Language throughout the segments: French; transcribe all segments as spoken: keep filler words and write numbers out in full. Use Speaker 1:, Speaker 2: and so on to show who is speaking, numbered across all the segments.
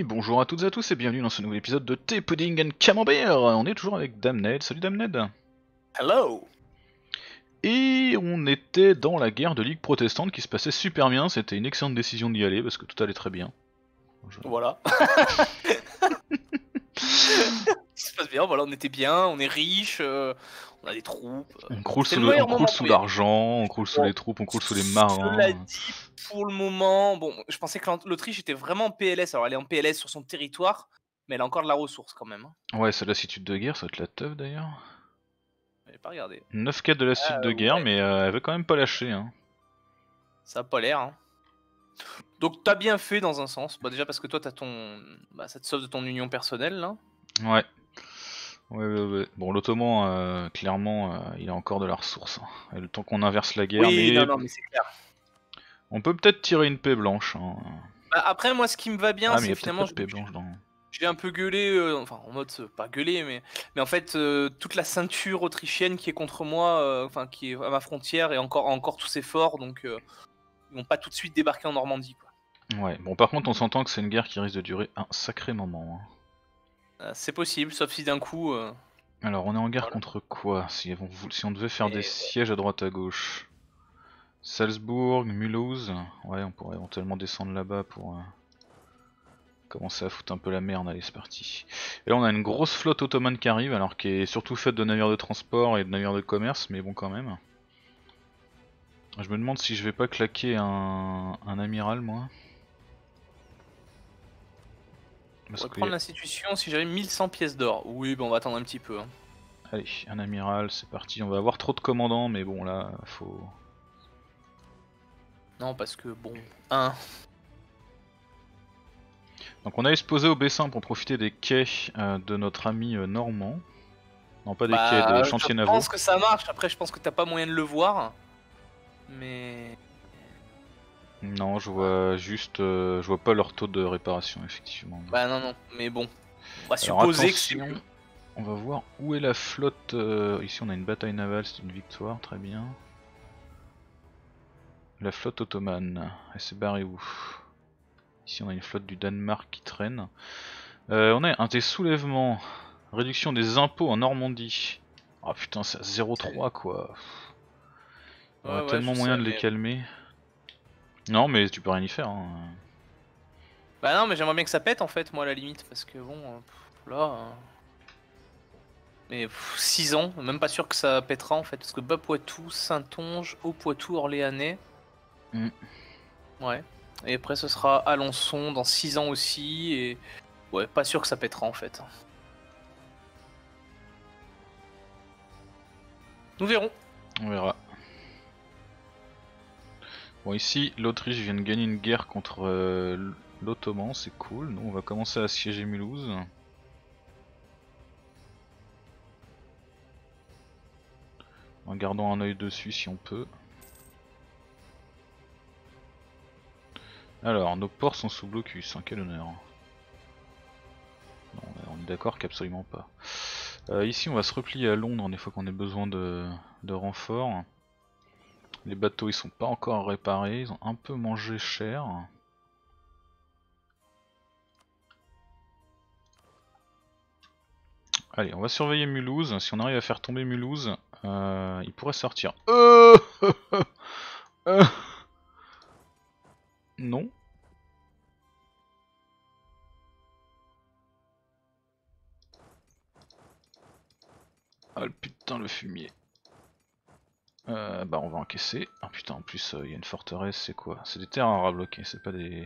Speaker 1: Et bonjour à toutes et à tous et bienvenue dans ce nouvel épisode de Tea Pudding and Camembert. On est toujours avec Damned. Salut Damned.
Speaker 2: Hello.
Speaker 1: Et on était dans la guerre de Ligue protestante qui se passait super bien. C'était une excellente décision d'y aller parce que tout allait très bien.
Speaker 2: Je... Voilà. Ça se passe bien, voilà, on était bien, on est riche, euh, on a des troupes.
Speaker 1: On croule sous,
Speaker 2: le
Speaker 1: le, on croule sous l'argent, on croule sous bon, les troupes, on croule sous les marins.
Speaker 2: Cela dit, pour le moment, bon, je pensais que l'Autriche était vraiment en P L S. Alors elle est en P L S sur son territoire, mais elle a encore de la ressource quand même.
Speaker 1: Ouais, c'est lassitude de guerre, ça va être la teuf d'ailleurs.
Speaker 2: J'ai pas regardé.
Speaker 1: neuf quêtes de lassitude
Speaker 2: ah,
Speaker 1: de guerre,
Speaker 2: ouais.
Speaker 1: mais euh, elle veut quand même pas lâcher. Hein.
Speaker 2: Ça a pas l'air. Hein. Donc t'as bien fait dans un sens. Bah, déjà parce que toi t'as ton, bah, ça te sauve de ton union personnelle là.
Speaker 1: Ouais. Ouais, ouais, ouais. Bon, l'Ottoman, euh, clairement, euh, il a encore de la ressource. Hein. Et le temps qu'on inverse la guerre,
Speaker 2: oui,
Speaker 1: mais...
Speaker 2: non, non, mais c'est clair.
Speaker 1: On peut peut-être tirer une paix blanche. Hein.
Speaker 2: Bah, après, moi, ce qui me va bien,
Speaker 1: ah,
Speaker 2: c'est finalement...
Speaker 1: Pas de paix blanche dans...
Speaker 2: J'ai un peu gueulé, euh, enfin en mode pas gueulé, mais mais en fait euh, toute la ceinture autrichienne qui est contre moi, euh, enfin qui est à ma frontière et encore encore tous ses forts, donc euh, ils vont pas tout de suite débarquer en Normandie quoi.
Speaker 1: Ouais, bon par contre on s'entend que c'est une guerre qui risque de durer un sacré moment. Hein.
Speaker 2: Euh, c'est possible, sauf si d'un coup. Euh...
Speaker 1: Alors on est en guerre
Speaker 2: voilà.
Speaker 1: contre quoi si on, si on devait faire et des ouais. sièges à droite à gauche. Salzbourg, Mulhouse, ouais on pourrait éventuellement descendre là-bas pour... Euh... commencer à foutre un peu la merde, allez c'est parti. Et là on a une grosse flotte ottomane qui arrive, alors qui est surtout faite de navires de transport et de navires de commerce, mais bon quand même. Je me demande si je vais pas claquer un, un amiral moi.
Speaker 2: On va prendre l'institution si j'avais mille cent pièces d'or. Oui bah on va attendre un petit peu. Hein.
Speaker 1: Allez, un amiral, c'est parti, on va avoir trop de commandants mais bon là faut...
Speaker 2: Non parce que bon, un...
Speaker 1: Donc on allait se poser au Bessin pour profiter des quais euh, de notre ami euh, normand. Non pas des bah, quais, des chantiers navaux.
Speaker 2: Je pense que ça marche, après je pense que t'as pas moyen de le voir. Mais...
Speaker 1: Non je vois juste, euh, je vois pas leur taux de réparation effectivement.
Speaker 2: Bah non non, mais bon, on va supposer que c'est...
Speaker 1: On va voir où est la flotte, euh... ici on a une bataille navale, c'est une victoire, très bien. La flotte ottomane, elle s'est barrée où? Ici on a une flotte du Danemark qui traîne. Euh, on a un des soulèvements, réduction des impôts en Normandie. Ah oh, putain c'est à zéro virgule trois quoi. Il y aurait ouais, tellement ouais, moyen sais, de les mais... calmer. Non mais tu peux rien y faire. Hein.
Speaker 2: Bah non mais j'aimerais bien que ça pète en fait moi à la limite parce que bon pff, là... Euh... Mais six ans, même pas sûr que ça pètera en fait parce que bas Poitou, Saintonge, Haut Poitou, Orléanais.
Speaker 1: Mm.
Speaker 2: Ouais. Et après ce sera Alençon dans six ans aussi et... Ouais pas sûr que ça pètera en fait. Nous verrons.
Speaker 1: On verra. Bon ici l'Autriche vient de gagner une guerre contre euh, l'Ottoman, c'est cool. Nous on va commencer à assiéger Mulhouse. En gardant un œil dessus si on peut. Alors nos ports sont sous blocus, hein, quel honneur. Non, on est d'accord qu'absolument pas. Euh, ici on va se replier à Londres des fois qu'on ait besoin de, de renforts. Les bateaux ils sont pas encore réparés, ils ont un peu mangé cher. Allez, on va surveiller Mulhouse. Si on arrive à faire tomber Mulhouse, euh, il pourrait sortir. Euh euh non. Ah le putain le fumier. Euh, bah on va encaisser. Ah putain en plus il euh, y a une forteresse, c'est quoi? C'est des terrains à bloquer, c'est pas des...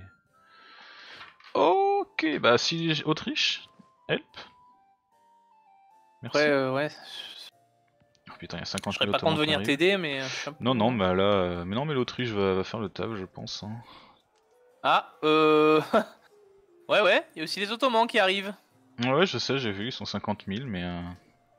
Speaker 1: Ok, bah si Autriche, help. Merci.
Speaker 2: Ouais, euh, ouais.
Speaker 1: Oh putain, il y a cinquante
Speaker 2: mille. Je serais pas content de venir t'aider, mais.
Speaker 1: Non, non, mais là, euh... mais non, mais l'Autriche va, va faire le taf, je pense. Hein.
Speaker 2: Ah, euh. ouais, ouais, il y a aussi les Ottomans qui arrivent.
Speaker 1: Ouais, je sais, j'ai vu, ils sont cinquante mille, mais. Euh...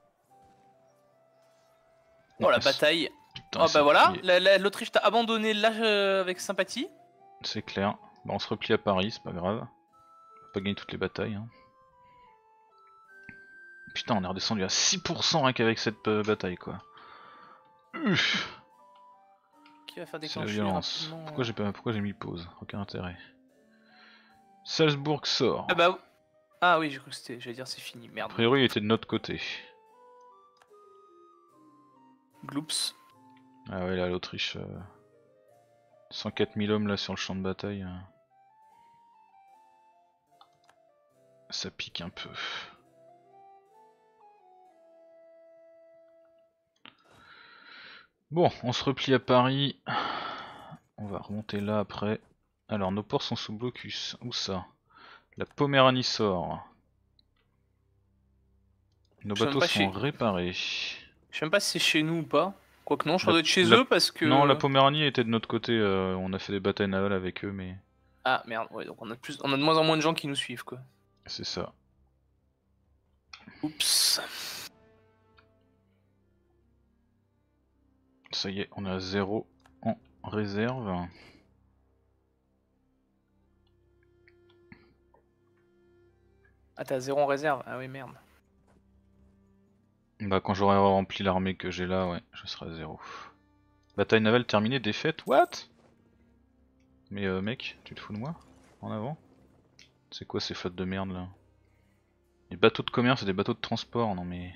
Speaker 2: Oh non, la bataille. Putain, oh bah voilà, l'Autriche t'a abandonné là euh, avec sympathie.
Speaker 1: C'est clair. Bah, on se replie à Paris, c'est pas grave. On va pas gagner toutes les batailles. Hein. Putain, on est redescendu à six pour cent rien qu'avec cette euh, bataille, quoi. Uff.
Speaker 2: Qui va faire déclencher
Speaker 1: violence. Pourquoi j'ai pas... pourquoi j'ai mis pause? Aucun intérêt. Salzbourg sort.
Speaker 2: Ah bah... Ah oui, j'ai cru que c'était... J'allais dire c'est fini,
Speaker 1: A
Speaker 2: merde.
Speaker 1: priori il était de notre côté.
Speaker 2: Gloops.
Speaker 1: Ah ouais là l'Autriche... Euh... cent quatre mille hommes là sur le champ de bataille. Euh... Ça pique un peu. Bon, on se replie à Paris. On va remonter là après. Alors nos ports sont sous blocus. Où ça? La Poméranie sort. Nos
Speaker 2: Je sais même
Speaker 1: bateaux
Speaker 2: pas
Speaker 1: sont
Speaker 2: chez...
Speaker 1: réparés.
Speaker 2: Je sais même pas si c'est chez nous ou pas. Quoique non, je
Speaker 1: La-
Speaker 2: crois doit être chez
Speaker 1: la-
Speaker 2: eux parce que...
Speaker 1: Non, la Poméranie était de notre côté. Euh, on a fait des batailles navales avec eux, mais
Speaker 2: Ah merde, ouais, donc on a, de plus... on a de moins en moins de gens qui nous suivent quoi.
Speaker 1: c'est ça.
Speaker 2: Oups.
Speaker 1: Ça y est, on est à zéro en réserve.
Speaker 2: Ah t'as zéro en réserve? Ah oui merde.
Speaker 1: Bah quand j'aurai rempli l'armée que j'ai là, ouais, je serai à zéro. Bataille navale terminée, défaite, what? Mais euh, mec, tu te fous de moi? En avant? C'est quoi ces flottes de merde là? Des bateaux de commerce et des bateaux de transport, non mais...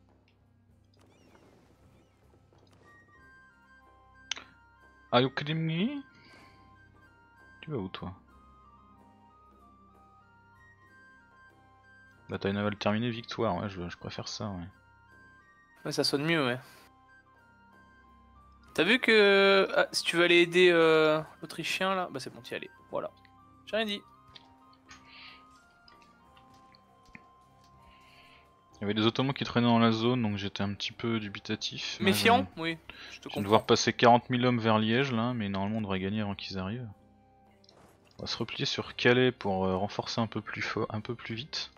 Speaker 1: Are you kidding me? Tu vas où toi? Bataille navale terminée, victoire, ouais, je, je préfère ça, ouais.
Speaker 2: Ouais, ça sonne mieux, ouais. T'as vu que... Ah, si tu veux aller aider euh, l'Autrichien, là, bah c'est bon, t'y allais. Voilà. J'ai rien dit.
Speaker 1: Il y avait des Ottomans qui traînaient dans la zone, donc j'étais un petit peu dubitatif. mais
Speaker 2: Méfiant?
Speaker 1: je-
Speaker 2: Oui, je te
Speaker 1: Je viens de
Speaker 2: comprends.
Speaker 1: voir passer quarante mille hommes vers Liège là, mais normalement on devrait gagner avant qu'ils arrivent. On va se replier sur Calais pour euh, renforcer un peu plus fort, un peu plus vite.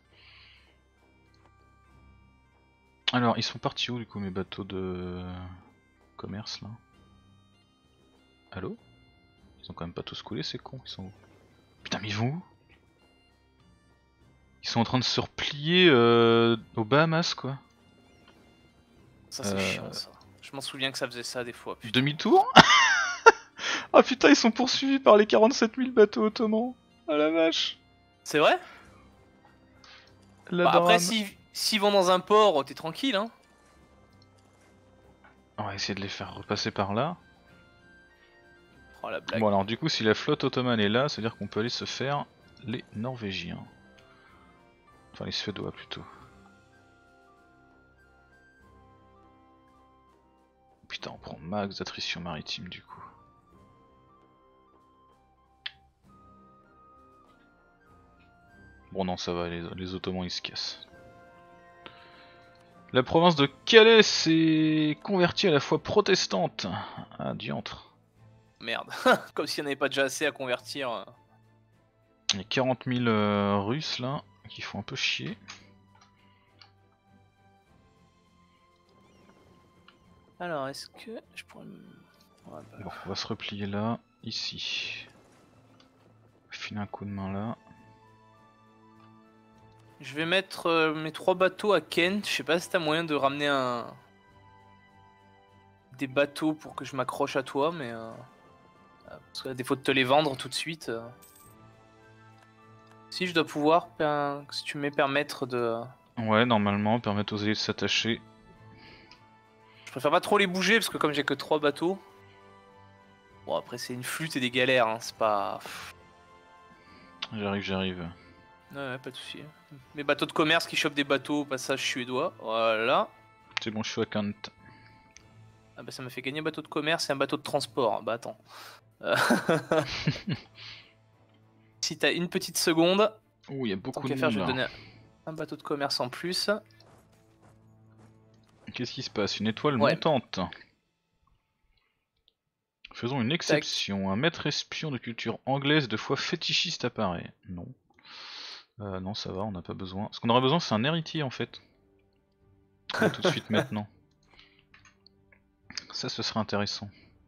Speaker 1: Alors ils sont partis où du coup mes bateaux de commerce là? Allo? Ils ont quand même pas tous coulé ces cons, ils sont où? Putain mais ils vont où? Ils sont en train de se replier euh, aux Bahamas quoi.
Speaker 2: Ça c'est
Speaker 1: Euh,
Speaker 2: chiant ça. Je m'en souviens que ça faisait ça des fois. putain.
Speaker 1: Demi-tour? Ah putain ils sont poursuivis par les quarante-sept mille bateaux ottomans. Ah la vache.
Speaker 2: C'est vrai?
Speaker 1: La
Speaker 2: Bah, après,
Speaker 1: drame.
Speaker 2: s'ils s'ils vont dans un port, t'es tranquille, hein.
Speaker 1: On va essayer de les faire repasser par là.
Speaker 2: Oh la blague.
Speaker 1: Bon alors du coup si la flotte ottomane est là, c'est à dire qu'on peut aller se faire les Norvégiens. Enfin les Suédois plutôt. Putain on prend max d'attrition maritime du coup. Bon non ça va, les, les Ottomans ils se cassent. La province de Calais s'est convertie à la foi protestante. Ah diantre.
Speaker 2: Merde. Comme s'il n'y en avait pas déjà assez à convertir. euh.
Speaker 1: Il y a quarante mille euh, Russes là qui font un peu chier.
Speaker 2: Alors, est-ce que je pourrais me... Ouais, bah,
Speaker 1: Bon, on va se replier là, ici. Filer un coup de main là.
Speaker 2: Je vais mettre euh, mes trois bateaux à Kent. Je sais pas si t'as moyen de ramener un... des bateaux pour que je m'accroche à toi, mais... Euh... Parce qu'à défaut de te les vendre tout de suite... Euh... Si je dois pouvoir, ben, si tu me mets permettre de...
Speaker 1: Ouais, normalement, permettre aux alliés de s'attacher.
Speaker 2: Je préfère pas trop les bouger parce que comme j'ai que trois bateaux... Bon après c'est une flûte et des galères, hein. C'est pas...
Speaker 1: J'arrive, j'arrive.
Speaker 2: Ouais, ouais, pas de soucis. Mes bateaux de commerce qui chopent des bateaux au passage suédois, voilà.
Speaker 1: C'est bon, je suis à Kant.
Speaker 2: Ah bah ça m'a fait gagner un bateau de commerce et un bateau de transport. Bah attends. Euh, si t'as une petite seconde,
Speaker 1: Ouh, il y a
Speaker 2: tant
Speaker 1: beaucoup
Speaker 2: qu'à
Speaker 1: de
Speaker 2: faire,
Speaker 1: monde
Speaker 2: je vais te
Speaker 1: là.
Speaker 2: donner un bateau de commerce en plus.
Speaker 1: Qu'est-ce qui se passe? Une étoile
Speaker 2: Ouais.
Speaker 1: montante. Faisons une exception. Un maître espion de culture anglaise de foi fétichiste apparaît. Non. Euh, non, ça va, on n'a pas besoin. Ce qu'on aurait besoin, c'est un héritier en fait. Là, tout de suite maintenant. Ça, ce serait intéressant.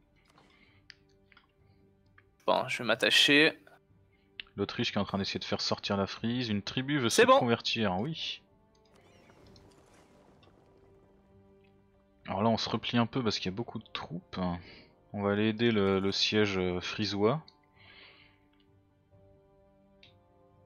Speaker 2: Bon, je vais m'attacher.
Speaker 1: L'Autriche qui est en train d'essayer de faire sortir la frise. Une tribu veut se
Speaker 2: C'est bon.
Speaker 1: convertir, oui. Alors là, on se replie un peu parce qu'il y a beaucoup de troupes. On va aller aider le, le siège frisois.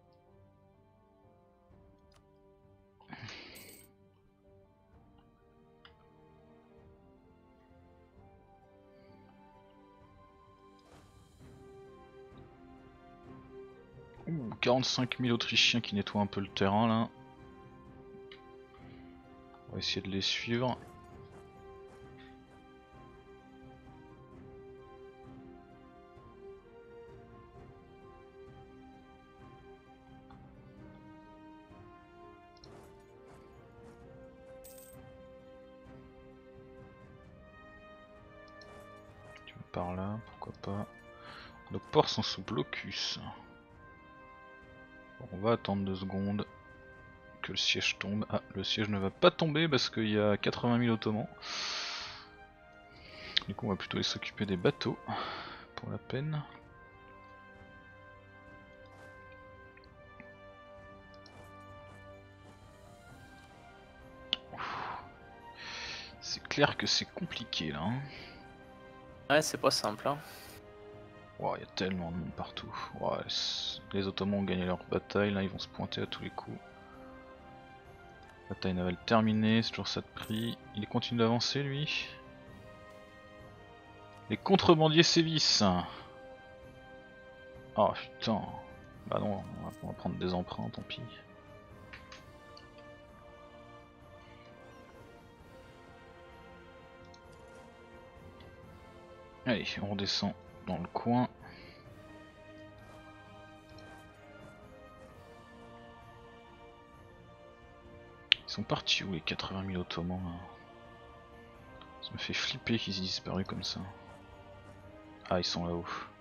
Speaker 1: quarante-cinq mille Autrichiens qui nettoient un peu le terrain là. On va essayer de les suivre. Par là, pourquoi pas. Nos ports sont sous blocus. Bon, on va attendre deux secondes que le siège tombe. Ah, le siège ne va pas tomber parce qu'il y a quatre-vingt mille ottomans. Du coup on va plutôt aller s'occuper des bateaux pour la peine. C'est clair que c'est compliqué là. Hein.
Speaker 2: Ouais, c'est pas simple. Hein.
Speaker 1: Wow, il y a tellement de monde partout. Ouais, les Ottomans ont gagné leur bataille, là ils vont se pointer à tous les coups. Bataille navale terminée, c'est toujours ça de prix. Il continue d'avancer lui. Les contrebandiers sévissent. Oh putain. Bah non, on va, on va prendre des emprunts, tant pis. Allez, on redescend dans le coin. Ils sont partis où les quatre-vingt mille ottomans là? Ça me fait flipper qu'ils aient disparu comme ça. Ah, ils sont là-haut.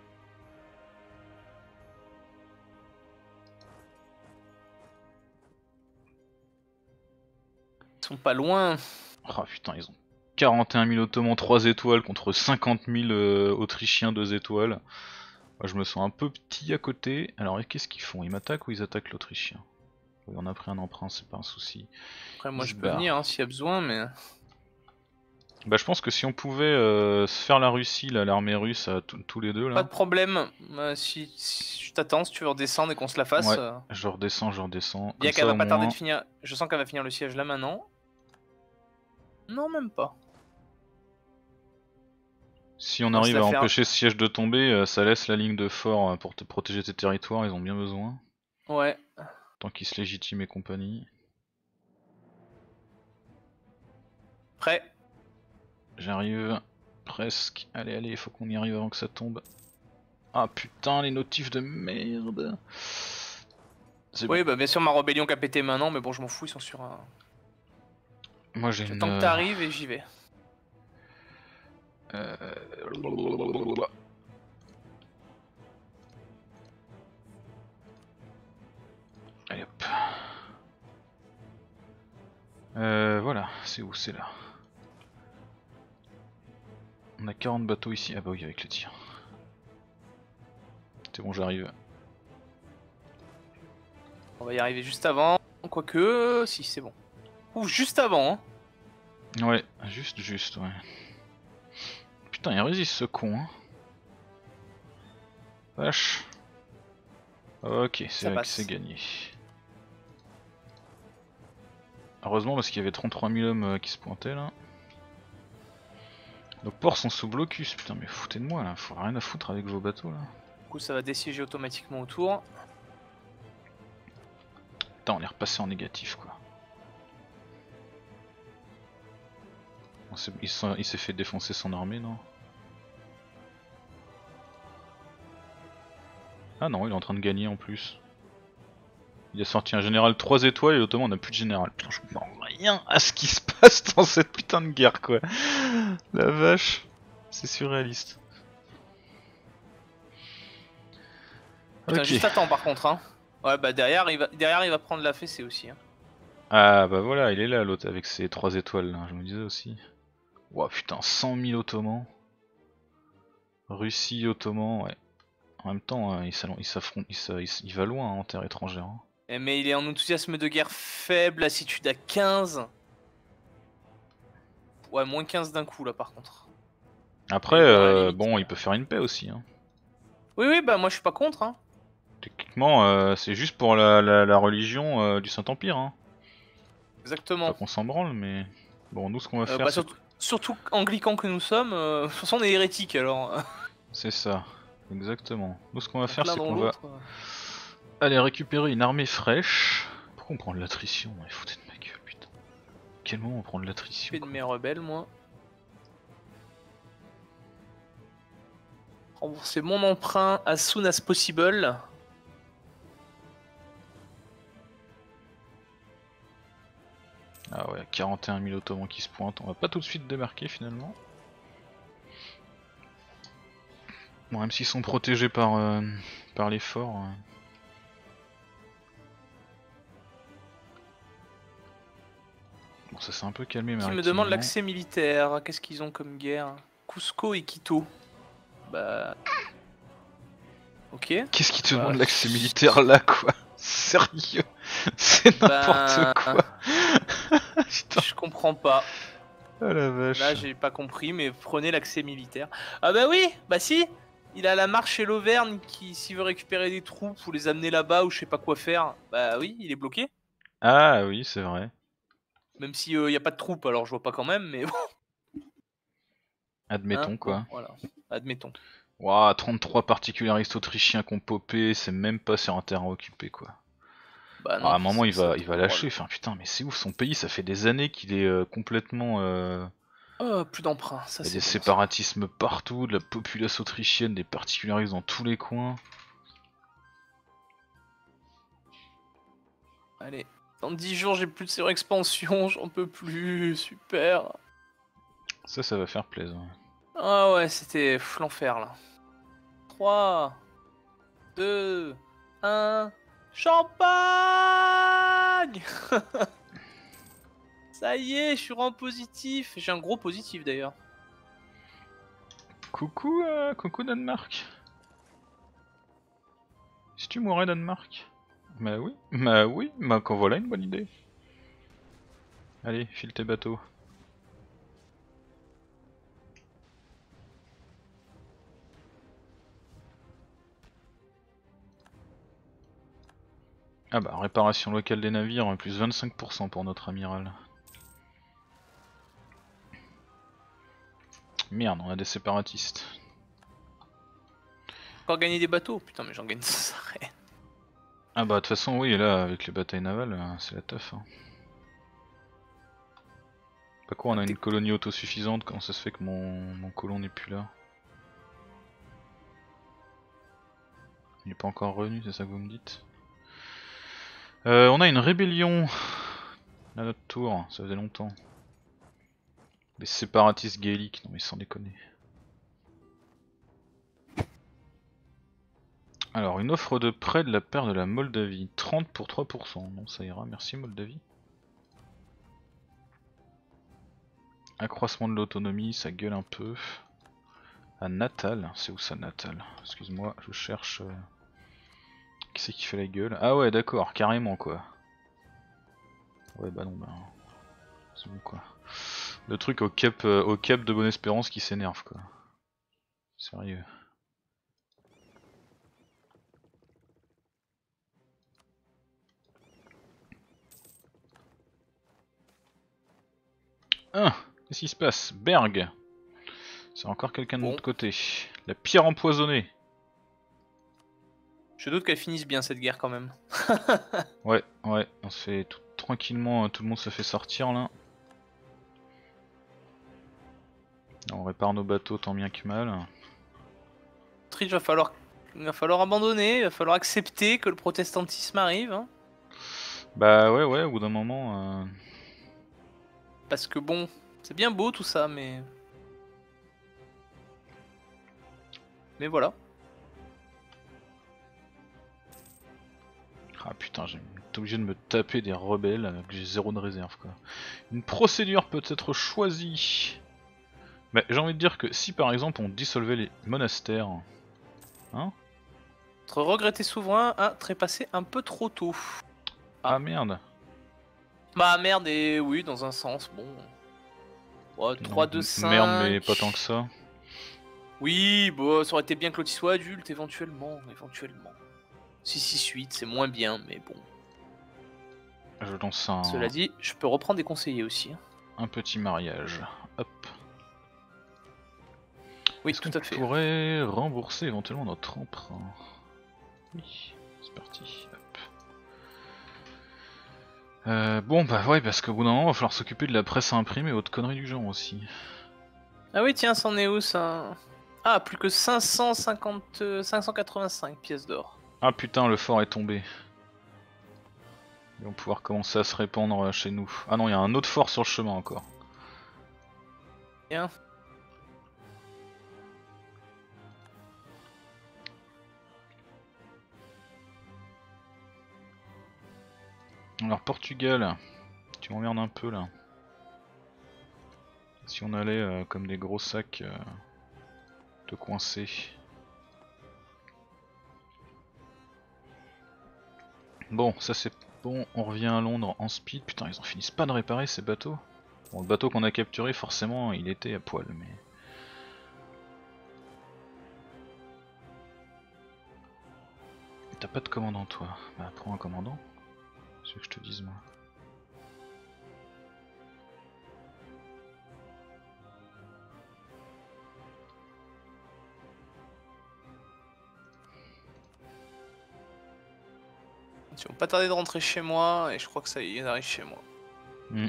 Speaker 2: Ils sont pas loin.
Speaker 1: Oh putain, ils ont quarante et un mille ottomans trois étoiles contre cinquante mille euh, autrichiens deux étoiles. Moi je me sens un peu petit à côté. Alors qu'est-ce qu'ils font? Ils m'attaquent ou ils attaquent l'autrichien? Oui, on a pris un emprunt, c'est pas un souci.
Speaker 2: Après moi
Speaker 1: ils
Speaker 2: je peux
Speaker 1: barrent.
Speaker 2: venir hein, s'il y a besoin mais...
Speaker 1: Bah je pense que si on pouvait euh, se faire la Russie, l'armée russe à tous les deux là.
Speaker 2: Pas de problème, euh, si, si je t'attends, si tu veux redescendre et qu'on se la fasse.
Speaker 1: Ouais,
Speaker 2: euh...
Speaker 1: je redescends, je redescends.
Speaker 2: Bien
Speaker 1: Comme
Speaker 2: qu'elle
Speaker 1: ça,
Speaker 2: va
Speaker 1: au
Speaker 2: pas tarder
Speaker 1: moins...
Speaker 2: de finir, je sens qu'elle va finir le siège là maintenant. Non même pas.
Speaker 1: Si on
Speaker 2: va
Speaker 1: arrive
Speaker 2: se la
Speaker 1: à
Speaker 2: faire.
Speaker 1: empêcher ce siège de tomber, euh, ça laisse la ligne de fort euh, pour te protéger tes territoires, ils ont bien besoin.
Speaker 2: Ouais.
Speaker 1: Tant qu'ils se légitiment et compagnie.
Speaker 2: Prêt.
Speaker 1: J'arrive presque. Allez, allez, il faut qu'on y arrive avant que ça tombe. Ah putain, les notifs de merde.
Speaker 2: Oui,
Speaker 1: Bon.
Speaker 2: bah bien sûr, ma rébellion qui a pété maintenant, mais bon, je m'en fous, ils sont sur un.
Speaker 1: Moi j'ai une.
Speaker 2: Tant que t'arrives et j'y vais.
Speaker 1: Euh... Allez hop. Euh, voilà, c'est où? C'est là. On a quarante bateaux ici. Ah bah oui, avec le tir. C'est bon, j'arrive.
Speaker 2: On va y arriver juste avant. Quoique, si, c'est bon. Ouh, juste avant, hein.
Speaker 1: Ouais, juste, juste, ouais. Putain, il résiste ce con, hein. Vache. Ok, c'est gagné. Heureusement parce qu'il y avait trente-trois mille hommes qui se pointaient là. Nos ports sont sous blocus, putain mais foutez de moi là, faut rien à foutre avec vos bateaux là.
Speaker 2: Du coup ça va désiéger automatiquement autour.
Speaker 1: Putain on est repassé en négatif quoi. Il s'est fait défoncer son armée non? Ah non il est en train de gagner en plus. Il a sorti un général trois étoiles et l'Ottoman n'a plus de général. Putain je comprends rien à ce qui se passe dans cette putain de guerre quoi. La vache, c'est surréaliste.
Speaker 2: Putain,
Speaker 1: okay.
Speaker 2: Juste attends par contre hein. Ouais bah derrière il va, derrière, il va prendre la fessée aussi hein.
Speaker 1: Ah bah voilà il est là l'autre avec ses trois étoiles là, je me disais aussi. Ouah putain cent mille ottomans. Russie, ottoman, ouais. En même temps il s'affronte, il, il, il va loin hein, en terre étrangère. Hein.
Speaker 2: Et mais il est en enthousiasme de guerre faible, lassitude à quinze. Ouais moins quinze d'un coup là par contre.
Speaker 1: Après euh, bon il peut faire une paix aussi hein.
Speaker 2: Oui oui bah moi je suis pas contre hein.
Speaker 1: Techniquement euh, c'est juste pour la, la, la religion euh, du Saint-Empire hein.
Speaker 2: Exactement.
Speaker 1: Pas qu'on s'en branle mais bon nous ce qu'on va
Speaker 2: euh,
Speaker 1: faire
Speaker 2: bah,
Speaker 1: c'est...
Speaker 2: surtout, surtout anglicans que nous sommes, euh, de toute façon on est hérétiques alors.
Speaker 1: C'est ça, exactement. Nous ce qu'on va faire c'est qu'on va... aller récupérer une armée fraîche. Pourquoi on prend de l'attrition? Il faut de ma gueule, putain. Quel moment on prend de l'attrition?
Speaker 2: Je fais de mes rebelles, moi. Rembourser mon emprunt as soon as possible.
Speaker 1: Ah ouais, quarante et un mille ottomans qui se pointent. On va pas tout de suite débarquer finalement. Bon, même s'ils sont protégés par, euh, par les forts. Euh... Bon, ça s'est un peu calmé, mais.
Speaker 2: Qui me demande l'accès militaire. Qu'est-ce qu'ils ont comme guerre? Cusco et Quito. Bah. Ok.
Speaker 1: Qu'est-ce qui te
Speaker 2: bah...
Speaker 1: demande l'accès militaire là, quoi? Sérieux? C'est n'importe bah... quoi.
Speaker 2: Je comprends pas.
Speaker 1: Oh la vache.
Speaker 2: Là, j'ai pas compris, mais prenez l'accès militaire. Ah bah oui, bah si. Il a la marche chez l'Auvergne qui, s'il veut récupérer des troupes ou les amener là-bas ou je sais pas quoi faire, bah oui, il est bloqué.
Speaker 1: Ah oui, c'est vrai.
Speaker 2: Même si il euh, y a pas de troupes, alors je vois pas quand même, mais bon.
Speaker 1: Admettons hein, quoi.
Speaker 2: Bon, voilà, admettons.
Speaker 1: Waouh, trente-trois particularistes autrichiens qui ont popé, c'est même pas sur un terrain occupé quoi. Bah non, ah, à un moment il va, il va lâcher, enfin putain mais c'est ouf, son pays ça fait des années qu'il est euh, complètement... Euh...
Speaker 2: Oh, plus d'emprunt, ça
Speaker 1: c'est... Il y a des
Speaker 2: bon,
Speaker 1: séparatismes ça. Partout, de la populace autrichienne, des particularistes dans tous les coins.
Speaker 2: Allez, dans dix jours j'ai plus de surexpansion, j'en peux plus, super.
Speaker 1: Ça, ça va faire plaisir.
Speaker 2: Ah ouais, c'était l'enfer là. trois, deux, un... Champagne. Ça y est, je suis en positif. J'ai un gros positif d'ailleurs.
Speaker 1: Coucou, euh, coucou Danemark. Si tu mourrais Danemark? Bah oui, bah oui, bah qu'en voilà une bonne idée. Allez, file tes bateaux. Ah bah, réparation locale des navires, plus vingt-cinq pour cent pour notre amiral. Merde, on a des séparatistes.
Speaker 2: Encore gagner des bateaux? Putain, mais j'en gagne sans arrêt.
Speaker 1: Ah bah, de toute façon, oui, là, avec les batailles navales, c'est la teuf. Hein. Pas quoi, on a une colonie autosuffisante, comment ça se fait que mon, mon colon n'est plus là? Il est pas encore revenu, c'est ça que vous me dites? Euh, on a une rébellion à notre tour, ça faisait longtemps. Les séparatistes gaéliques, non mais sans déconner. Alors, une offre de prêt de la part de la Moldavie, trente pour trois pour cent, non ça ira, merci Moldavie. Accroissement de l'autonomie, ça gueule un peu. À Natal, c'est où ça Natal? Excuse-moi, je cherche... Euh... Qui c'est qui fait la gueule? Ah ouais d'accord, carrément quoi. Ouais bah non bah... C'est bon quoi. Le truc au cap, euh, au cap de Bonne-Espérance qui s'énerve quoi. Sérieux. Ah, qu'est-ce qui se passe? Berg. C'est encore quelqu'un de bon. L'autre côté. La pierre empoisonnée.
Speaker 2: Je doute qu'elle finisse bien cette guerre quand même.
Speaker 1: Ouais, ouais, on se fait tout tranquillement, tout le monde se fait sortir là. On répare nos bateaux tant bien que mal.
Speaker 2: Il va falloir, il va falloir abandonner, il va falloir accepter que le protestantisme arrive. Hein.
Speaker 1: Bah ouais, ouais, au bout d'un moment. Euh...
Speaker 2: Parce que bon, c'est bien beau tout ça, mais... Mais voilà.
Speaker 1: Ah putain, j'ai été obligé de me taper des rebelles avec j'ai zéro de réserve quoi. Une procédure peut être choisie. Mais j'ai envie de dire que si par exemple on dissolvait les monastères, hein?
Speaker 2: Notre regretté souverain a trépassé un peu trop tôt.
Speaker 1: Ah, ah merde.
Speaker 2: Bah merde et oui dans un sens, bon. Ouais, trois, deux, cinq...
Speaker 1: Merde mais pas tant que ça.
Speaker 2: Oui, bon, ça aurait été bien que l'autre soit adulte éventuellement, éventuellement. six six huit, c'est moins bien, mais bon.
Speaker 1: Je lance un...
Speaker 2: Cela dit, je peux reprendre des conseillers aussi.
Speaker 1: Un petit mariage. Hop.
Speaker 2: Oui, tout à fait.
Speaker 1: On pourrait rembourser éventuellement notre emprunt. Oui, c'est parti. Hop. Euh, bon bah ouais, parce qu'au bout d'un moment, il va falloir s'occuper de la presse à imprimer et autres conneries du genre aussi.
Speaker 2: Ah oui, tiens, c'en est où ça? Ah, plus que cinq cent cinquante, cinq cent quatre-vingt-cinq pièces d'or.
Speaker 1: Ah putain, le fort est tombé. Ils vont pouvoir commencer à se répandre chez nous. Ah non, il y a un autre fort sur le chemin encore.
Speaker 2: Bien.
Speaker 1: Alors Portugal, tu m'emmerdes un peu là. Si on allait euh, comme des gros sacs euh, te coincer. Bon, ça c'est bon, on revient à Londres en speed. Putain, ils en finissent pas de réparer ces bateaux. Bon, le bateau qu'on a capturé, forcément, il était à poil, mais... T'as pas de commandant toi? Bah prends un commandant. C'est ce que je te dise moi.
Speaker 2: Ils vont pas tarder de rentrer chez moi et je crois que ça y est, ils arrivent chez moi.
Speaker 1: Mm.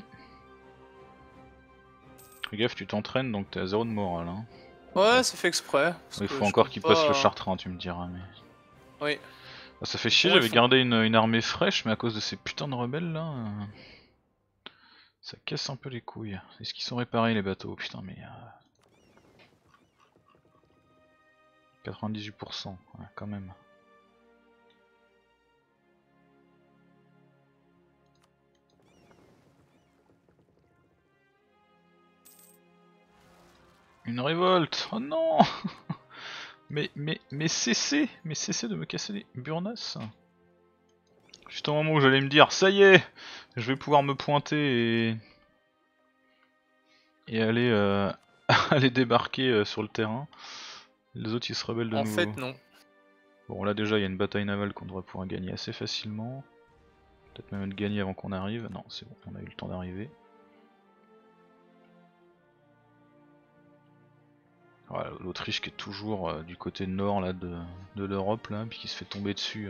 Speaker 1: Fais gaffe, tu t'entraînes donc t'es à zéro de morale. Hein.
Speaker 2: Ouais, c'est fait exprès.
Speaker 1: Il faut encore qu'il passe le Chartrain, tu me diras. Mais...
Speaker 2: Oui.
Speaker 1: Ah, ça fait chier, j'avais gardé une, une armée fraîche, mais à cause de ces putains de rebelles là, euh... ça casse un peu les couilles. Est-ce qu'ils sont réparés les bateaux? Putain, mais. Euh... quatre-vingt-dix-huit pour cent, ouais, quand même. Une révolte! Oh non! Mais, mais, mais cessez! Mais cessez de me casser les burnasses! Juste au moment où j'allais me dire, ça y est! Je vais pouvoir me pointer et... Et aller, euh... aller débarquer euh, sur le terrain. Les autres ils se rebellent de
Speaker 2: en
Speaker 1: nouveau.
Speaker 2: En fait, non.
Speaker 1: Bon là déjà il y a une bataille navale qu'on devrait pouvoir gagner assez facilement. Peut-être même être gagné avant qu'on arrive. Non, c'est bon, on a eu le temps d'arriver. Voilà, l'Autriche qui est toujours euh, du côté nord là de, de l'Europe là, puis qui se fait tomber dessus euh,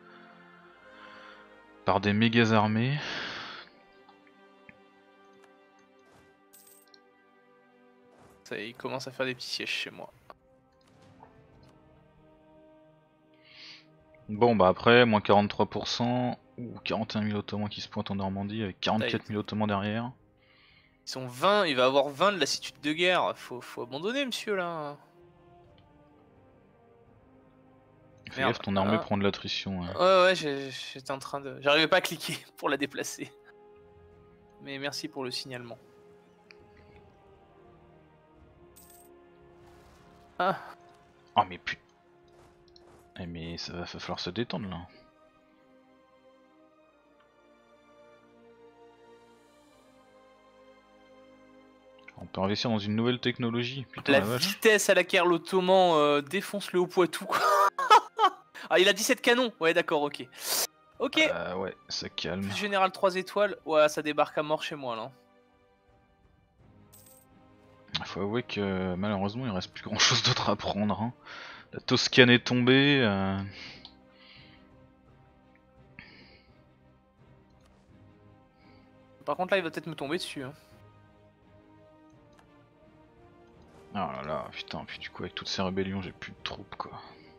Speaker 1: par des méga armées.
Speaker 2: Ça, il commence à faire des petits sièges chez moi.
Speaker 1: Bon bah après, moins quarante-trois pour cent, ou quarante et un mille Ottomans qui se pointent en Normandie avec quarante-quatre mille Ottomans derrière.
Speaker 2: Ils sont vingt, il va avoir vingt de lassitude de guerre, faut, faut abandonner monsieur là.
Speaker 1: Fais gaffe, ton armée prend de l'attrition. Ouais,
Speaker 2: ouais, ouais j'étais en train de... J'arrivais pas à cliquer pour la déplacer. Mais merci pour le signalement. Ah.
Speaker 1: Oh mais putain. Eh mais ça va falloir se détendre là. On peut investir dans une nouvelle technologie. Putain,
Speaker 2: la,
Speaker 1: la vache.
Speaker 2: vitesse à laquelle l'Ottoman euh, défonce le Haut-Poitou. Ah, il a dix-sept canons. Ouais, d'accord, ok. Ok.
Speaker 1: Euh, ouais, ça calme.
Speaker 2: Général trois étoiles. Ouais, ça débarque à mort chez moi là.
Speaker 1: Faut avouer que malheureusement il reste plus grand chose d'autre à prendre. Hein. La Toscane est tombée. Euh...
Speaker 2: Par contre là il va peut-être me tomber dessus. Hein.
Speaker 1: Ah là là, putain, puis du coup avec toutes ces rébellions j'ai plus de troupes quoi.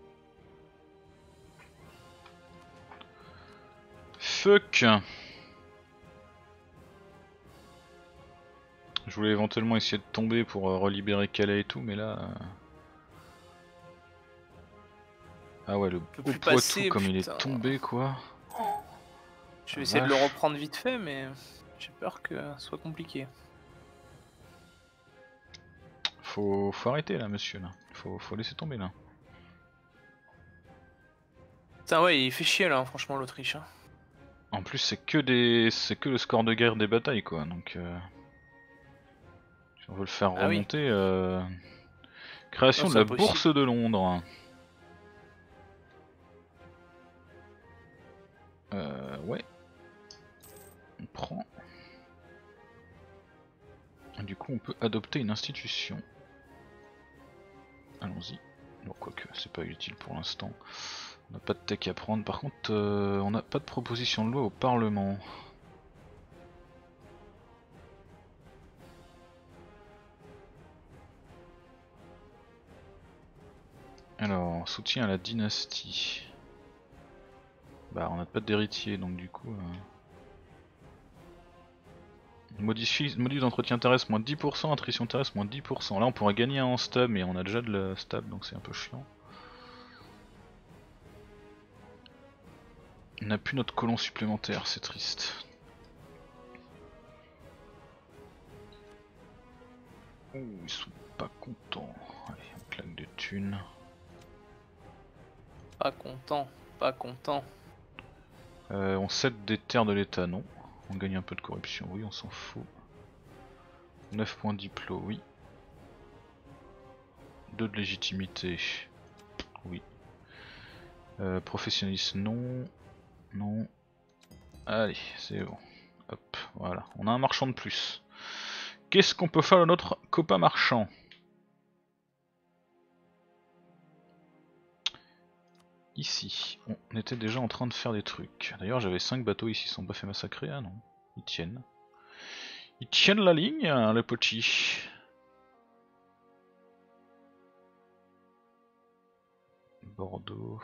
Speaker 1: Fuck. Je voulais éventuellement essayer de tomber pour euh, relibérer Calais et tout, mais là... Euh... Ah ouais, le beau Poitou comme il est tombé quoi.
Speaker 2: Je vais essayer de le reprendre vite fait, mais j'ai peur que ce soit compliqué.
Speaker 1: Faut, faut arrêter là monsieur, là. Faut, faut laisser tomber là.
Speaker 2: Putain ouais, il fait chier là, franchement l'Autriche. Hein.
Speaker 1: En plus c'est que des, c'est que le score de guerre des batailles quoi, donc... Euh... Si on veut le faire ah remonter... Oui. Euh... Création non, de la impossible. Bourse de Londres. Euh, ouais. On prend. Du coup, on peut adopter une institution. Allons-y. Bon, quoique, c'est pas utile pour l'instant. On n'a pas de tech à prendre, par contre euh, on n'a pas de proposition de loi au Parlement. Alors, soutien à la dynastie. Bah on n'a pas d'héritier donc du coup... Euh... Modifie, modif d'entretien terrestre moins dix pour cent, attrition terrestre moins dix pour cent. Là on pourrait gagner un en stab mais on a déjà de la stab donc c'est un peu chiant. On n'a plus notre colon supplémentaire, c'est triste. Oh, ils sont pas contents. Allez, on claque de thunes.
Speaker 2: Pas content, pas content.
Speaker 1: Euh, on cède des terres de l'état, non. On gagne un peu de corruption, oui, on s'en fout. neuf points diplo, oui. deux de légitimité, oui. Euh, professionnalisme, non. Non. Allez, c'est bon. Hop, voilà. On a un marchand de plus. Qu'est-ce qu'on peut faire de notre copain marchand? Ici, on était déjà en train de faire des trucs. D'ailleurs, j'avais cinq bateaux ici, ils sont pas fait massacrer. Ah non, ils tiennent. Ils tiennent la ligne, hein, les petits. Bordeaux.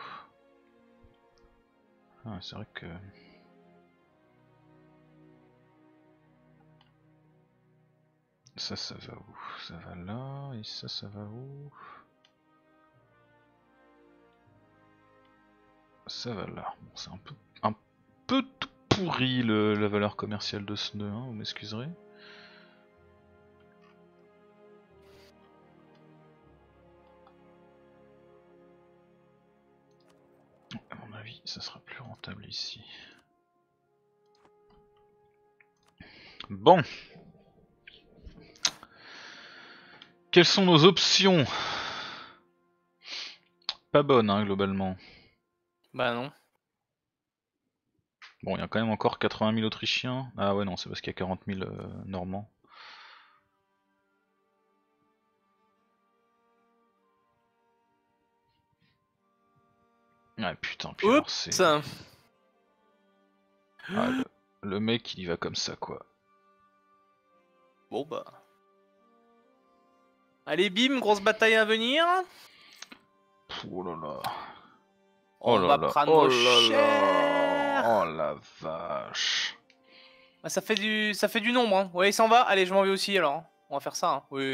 Speaker 1: Ah, c'est vrai que... Ça, ça va où? Ça va là, et ça, ça va où? Ça va là. Bon, c'est un peu, un peu tout pourri le, la valeur commerciale de ce nœud, hein, vous m'excuserez. À mon avis, ça sera plus rentable ici. Bon. Quelles sont nos options? Pas bonnes, hein, globalement.
Speaker 2: Bah non.
Speaker 1: Bon, il y a quand même encore quatre-vingt mille Autrichiens. Ah ouais, non, c'est parce qu'il y a quarante mille euh, Normands. Ah putain, puis alors c'est...
Speaker 2: Oups.
Speaker 1: Ah, le, le mec il y va comme ça quoi.
Speaker 2: Bon bah. Allez bim, grosse bataille à venir.
Speaker 1: Oh là là. Oh
Speaker 2: On
Speaker 1: là
Speaker 2: va
Speaker 1: là.
Speaker 2: prendre
Speaker 1: Oh
Speaker 2: nos
Speaker 1: là
Speaker 2: chers.
Speaker 1: là. Oh la vache.
Speaker 2: Bah, ça fait du ça fait du nombre hein. Ouais, il s'en va. Allez, je m'en vais aussi alors. On va faire ça hein. Oui.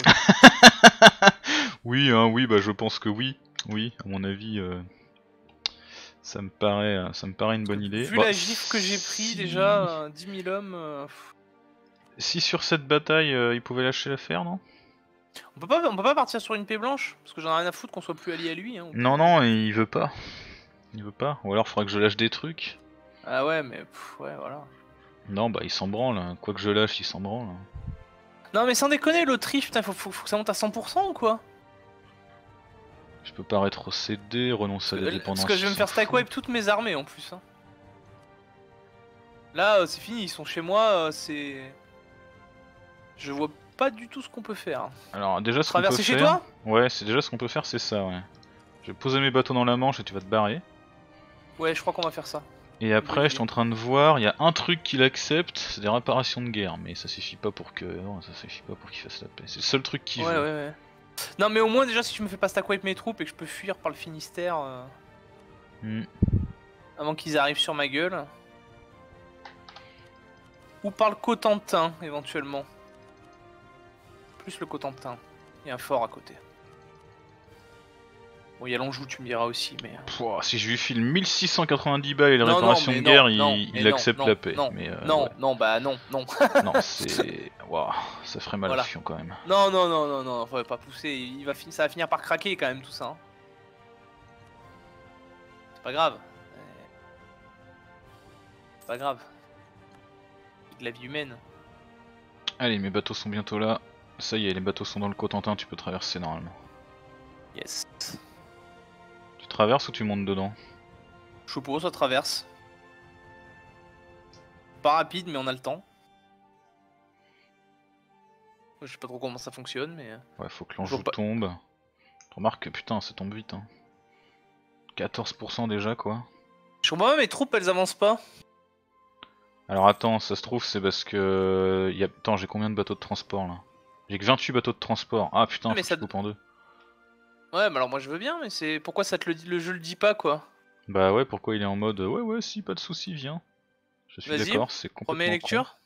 Speaker 1: Oui, hein, oui, bah je pense que oui. Oui, à mon avis, euh, ça me paraît, euh, ça me paraît une bonne idée.
Speaker 2: Vu
Speaker 1: Bah,
Speaker 2: la gifle que j'ai pris
Speaker 1: si...
Speaker 2: déjà, euh, dix mille hommes. euh,
Speaker 1: Si sur cette bataille, euh, il pouvait lâcher l'affaire, non?
Speaker 2: On peut pas on peut pas partir sur une paix blanche parce que j'en ai rien à foutre qu'on soit plus allié à lui. Hein,
Speaker 1: Non, non, il veut pas. Il veut pas. Ou alors, faudra que je lâche des trucs.
Speaker 2: Ah ouais, mais pff, ouais, voilà.
Speaker 1: Non, bah il s'en branle. Hein. Quoi que je lâche, il s'en branle. Hein.
Speaker 2: Non, mais sans déconner, l'Autriche, putain, faut, faut, faut que ça monte à cent pour cent ou quoi?
Speaker 1: Je peux pas rétrocéder, renoncer à des
Speaker 2: Parce
Speaker 1: dépendances.
Speaker 2: que je vais me faire stack wipe toutes mes armées en plus. Hein. Là, euh, c'est fini, ils sont chez moi, euh, c'est. Je vois pas du tout ce qu'on peut faire.
Speaker 1: Alors, déjà, ce qu'on peut
Speaker 2: Traverser chez
Speaker 1: faire.
Speaker 2: toi?
Speaker 1: Ouais, c'est déjà ce qu'on peut faire, c'est ça, ouais. Je vais poser mes bateaux dans la Manche et tu vas te barrer.
Speaker 2: Ouais, je crois qu'on va faire ça.
Speaker 1: Et après, je suis en train de voir, il y a un truc qu'il accepte, c'est des réparations de guerre, mais ça suffit pas pour que. Non, ça suffit pas pour qu'il fasse la paix. C'est le seul truc qu'il
Speaker 2: Ouais,
Speaker 1: veut.
Speaker 2: ouais, ouais. Non, mais au moins, déjà, si je me fais pas stack wipe mes troupes et que je peux fuir par le Finistère euh,
Speaker 1: Hmm.
Speaker 2: avant qu'ils arrivent sur ma gueule. Ou par le Cotentin, éventuellement. Plus le Cotentin. Il y a un fort à côté. Bon, il y a l'Anjou, tu me diras aussi, mais.
Speaker 1: Pouah, si je lui file mille six cent quatre-vingt-dix balles et les
Speaker 2: Non, non,
Speaker 1: réparations
Speaker 2: mais
Speaker 1: de
Speaker 2: non,
Speaker 1: guerre,
Speaker 2: non,
Speaker 1: il,
Speaker 2: mais
Speaker 1: il
Speaker 2: non,
Speaker 1: accepte
Speaker 2: non,
Speaker 1: la paix.
Speaker 2: non,
Speaker 1: mais euh,
Speaker 2: non,
Speaker 1: ouais.
Speaker 2: non, bah non, non.
Speaker 1: Non, c'est. Waouh, ça ferait mal
Speaker 2: Voilà.
Speaker 1: au fion quand même.
Speaker 2: Non, non, non, non, non, faudrait pas pousser. Il va fi- ça va finir par craquer quand même tout ça. Hein. C'est pas grave. Euh, C'est pas grave. C'est de la vie humaine.
Speaker 1: Allez, mes bateaux sont bientôt là. Ça y est, les bateaux sont dans le Cotentin, tu peux traverser normalement.
Speaker 2: Yes.
Speaker 1: Tu traverses ou tu montes dedans?
Speaker 2: Choupeau, ça traverse. Pas rapide, mais on a le temps. Je sais pas trop comment ça fonctionne, mais.
Speaker 1: Ouais, faut que
Speaker 2: Je vois
Speaker 1: l'Anjou
Speaker 2: pas-
Speaker 1: tombe. Remarque que putain, ça tombe vite. Hein. quatorze pour cent déjà quoi.
Speaker 2: Je comprends pas, mes troupes elles avancent pas.
Speaker 1: Alors attends, ça se trouve c'est parce que... Y a... Attends, j'ai combien de bateaux de transport là? J'ai que vingt-huit bateaux de transport. Ah putain,
Speaker 2: Ah, mais
Speaker 1: faut que
Speaker 2: ça...
Speaker 1: je coupe en deux.
Speaker 2: Ouais, mais alors moi je veux bien, mais c'est... Pourquoi ça te le dit, le jeu le dit pas quoi?
Speaker 1: Bah ouais, pourquoi il est en mode ouais ouais si, pas de soucis, viens. Je suis
Speaker 2: Vas-y,
Speaker 1: d'accord, c'est complètement
Speaker 2: première lecture.
Speaker 1: con.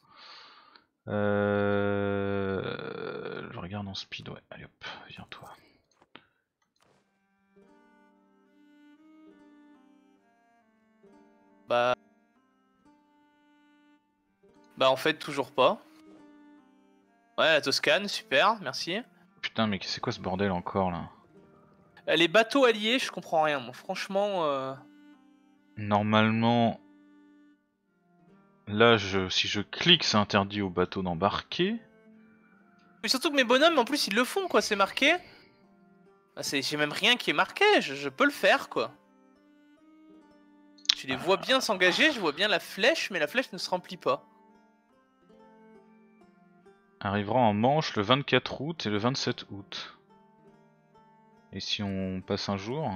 Speaker 1: Euh... Je regarde en speed, ouais. Allez hop, viens toi.
Speaker 2: Bah... Bah en fait toujours pas. Ouais, la Toscane, super, merci.
Speaker 1: Putain, mais c'est quoi ce bordel encore là?
Speaker 2: Les bateaux alliés, je comprends rien, moi. Franchement... Euh...
Speaker 1: Normalement... Là, je... si je clique, c'est interdit aux bateaux d'embarquer.
Speaker 2: Mais surtout que mes bonhommes, en plus, ils le font, quoi, c'est marqué. Bah, j'ai même rien qui est marqué, je, je peux le faire, quoi. Tu les vois bien s'engager, je vois bien la flèche, mais la flèche ne se remplit pas.
Speaker 1: Arrivera en Manche le vingt-quatre août et le vingt-sept août. Et si on passe un jour,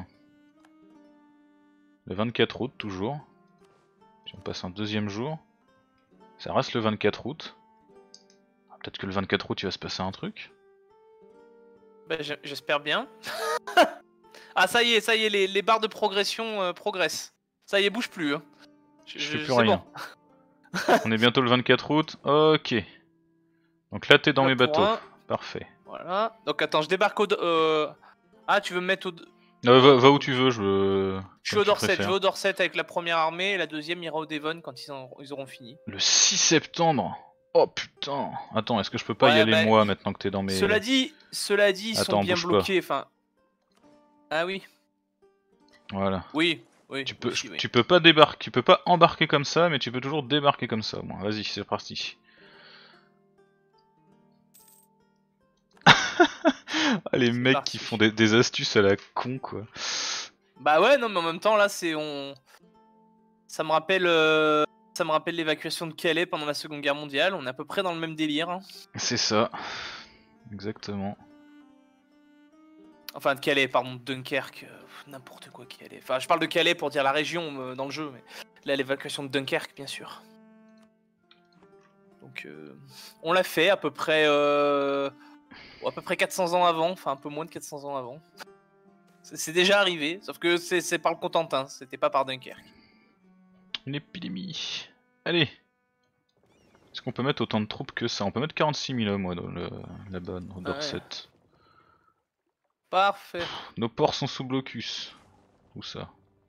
Speaker 1: le vingt-quatre août toujours. Si on passe un deuxième jour, ça reste le vingt-quatre août. Peut-être que le vingt-quatre août il va se passer un truc.
Speaker 2: Bah j'espère bien. Ah ça y est, ça y est, les, les barres de progression euh, progressent. Ça y est, bouge plus. Hein.
Speaker 1: Je, je fais plus rien. Bon. On est bientôt le vingt-quatre août, ok. Donc là t'es dans là mes bateaux, un. Parfait.
Speaker 2: Voilà, donc attends, je débarque au... Euh... Ah tu veux me mettre au...
Speaker 1: Euh, va, va où tu veux, je veux...
Speaker 2: Je suis au Dorset, je vais au Dorset avec la première armée et la deuxième ira au Devon quand ils, en, ils auront fini.
Speaker 1: Le six septembre. Oh putain. Attends, est-ce que je peux pas ouais, y aller bah, moi maintenant que t'es dans mes...
Speaker 2: Cela dit, cela dit ils
Speaker 1: Attends,
Speaker 2: sont bien bloqués, enfin... Ah oui.
Speaker 1: Voilà.
Speaker 2: Oui, oui.
Speaker 1: Tu peux,
Speaker 2: aussi, oui.
Speaker 1: tu peux pas débarquer, tu peux pas embarquer comme ça, mais tu peux toujours débarquer comme ça au moins. Vas-y, c'est parti. Ah, les mecs parti. Qui font des, des astuces à la con quoi.
Speaker 2: Bah ouais, non mais en même temps là c'est on... Ça me rappelle... Euh... Ça me rappelle l'évacuation de Calais pendant la Seconde Guerre mondiale, on est à peu près dans le même délire. Hein.
Speaker 1: C'est ça, exactement.
Speaker 2: Enfin de Calais, pardon, de Dunkerque, euh, n'importe quoi Calais. Enfin je parle de Calais pour dire la région euh, dans le jeu, mais là l'évacuation de Dunkerque bien sûr. Donc euh, on l'a fait à peu près... Euh... à peu près quatre cents ans avant, enfin un peu moins de quatre cents ans avant. C'est déjà arrivé, sauf que c'est par le Cotentin, c'était pas par Dunkerque.
Speaker 1: Une épidémie. Allez. Est-ce qu'on peut mettre autant de troupes que ça? On peut mettre quarante-six mille hommes là-bas, dans Dorset. Ouais.
Speaker 2: Parfait.
Speaker 1: Pff, nos ports sont sous blocus. Où ça?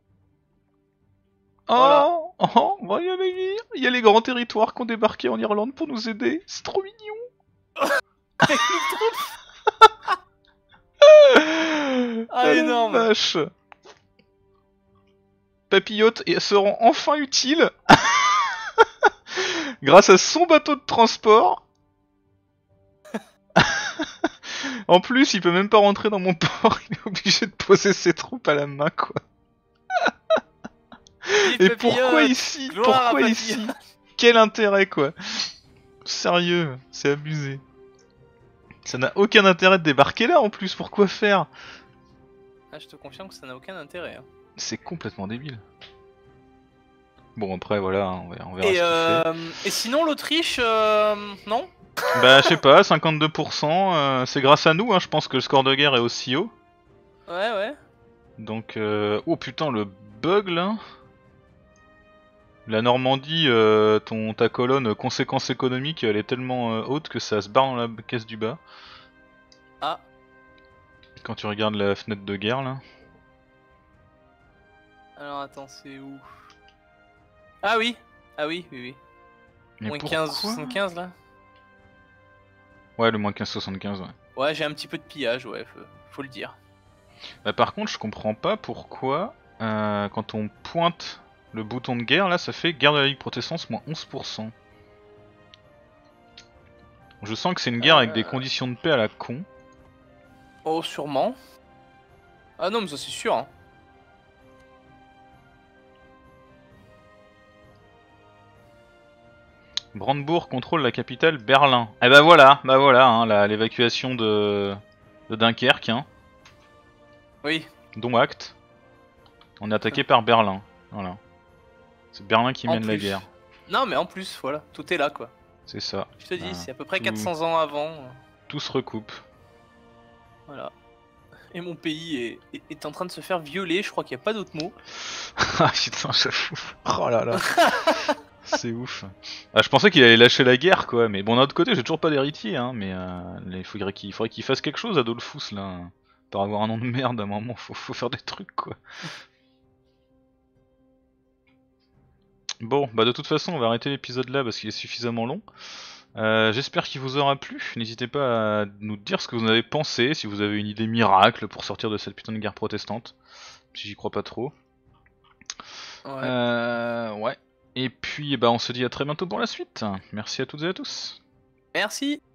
Speaker 2: Voilà.
Speaker 1: Oh, oh, oh, il y a les, il y a les grands territoires qui ont débarqué en Irlande pour nous aider. C'est trop mignon.
Speaker 2: Avec les troupes. Ah, énorme.
Speaker 1: Vache. Papillote et seront enfin utiles grâce à son bateau de transport. En plus, il peut même pas rentrer dans mon port, il est obligé de poser ses troupes à la main, quoi. Et pourquoi ici? Pourquoi ici? Quel intérêt, quoi? Sérieux, c'est abusé. Ça n'a aucun intérêt de débarquer là, en plus, pourquoi faire?
Speaker 2: Ah, je te confirme que ça n'a aucun intérêt. Hein.
Speaker 1: C'est complètement débile. Bon, après, voilà, on verra, on verra
Speaker 2: et,
Speaker 1: ce
Speaker 2: euh,
Speaker 1: qu'il fait.
Speaker 2: Et sinon, l'Autriche, euh, non?
Speaker 1: Bah, je sais pas, cinquante-deux pour cent, euh, c'est grâce à nous, hein, je pense que le score de guerre est aussi haut.
Speaker 2: Ouais, ouais.
Speaker 1: Donc, euh... oh putain, le bug, là. La Normandie, euh, ton, ta colonne conséquences économiques, elle est tellement euh, haute que ça se barre dans la caisse du bas.
Speaker 2: Ah.
Speaker 1: Quand tu regardes la fenêtre de guerre, là.
Speaker 2: Alors, attends, c'est où? Ah oui, ah oui, oui, oui.
Speaker 1: Mais
Speaker 2: moins quinze soixante-quinze là.
Speaker 1: Ouais, le moins quinze soixante-quinze, ouais.
Speaker 2: Ouais, j'ai un petit peu de pillage, ouais, faut, faut le dire.
Speaker 1: Bah, par contre, je comprends pas pourquoi, euh, quand on pointe le bouton de guerre, là, ça fait guerre de la Ligue protestante moins onze pour cent. Je sens que c'est une guerre euh... avec des conditions de paix à la con.
Speaker 2: Oh, sûrement. Ah non, mais ça c'est sûr, hein.
Speaker 1: Brandebourg contrôle la capitale Berlin. Et bah voilà, bah voilà, hein, l'évacuation de... de Dunkerque, hein.
Speaker 2: Oui.
Speaker 1: Dont acte. On est attaqué par Berlin. Voilà. C'est Berlin qui
Speaker 2: En
Speaker 1: mène la
Speaker 2: plus.
Speaker 1: guerre.
Speaker 2: Non, mais en plus, voilà, tout est là, quoi.
Speaker 1: C'est ça.
Speaker 2: Je te dis,
Speaker 1: Voilà.
Speaker 2: c'est à peu près
Speaker 1: Tout-
Speaker 2: quatre cents ans avant. euh,
Speaker 1: Tout se recoupe.
Speaker 2: Voilà. Et mon pays est, est, est en train de se faire violer, je crois qu'il n'y a pas d'autre mot.
Speaker 1: Ah putain, j'avoue. Oh là là. C'est ouf. Ah, je pensais qu'il allait lâcher la guerre, quoi. Mais bon, d'un autre côté, j'ai toujours pas d'héritier, hein. Mais euh, là, il faudrait qu'il faudrait qu'il fasse quelque chose, Adolphus, là. Par avoir un nom de merde, à un moment, faut, faut faire des trucs, quoi. Bon, bah de toute façon, on va arrêter l'épisode là parce qu'il est suffisamment long. Euh, J'espère qu'il vous aura plu. N'hésitez pas à nous dire ce que vous en avez pensé, si vous avez une idée miracle pour sortir de cette putain de guerre protestante. Si j'y crois pas trop.
Speaker 2: Ouais.
Speaker 1: Euh, ouais. Et puis, bah, on se dit à très bientôt pour la suite. Merci à toutes et à tous.
Speaker 2: Merci.